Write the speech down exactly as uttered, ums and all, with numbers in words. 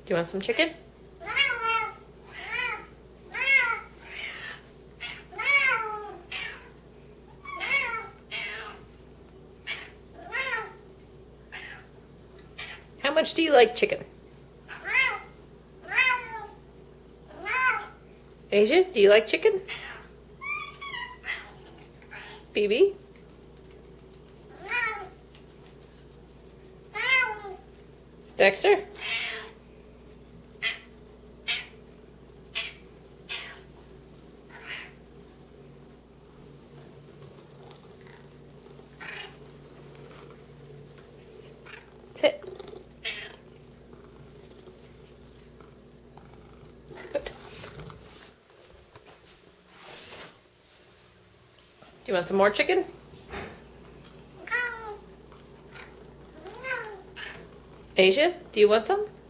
Do you want some chicken? How much do you like chicken? Asia, do you like chicken? Phoebe? Dexter? Sit. Good. Do you want some more chicken? Asia, do you want some?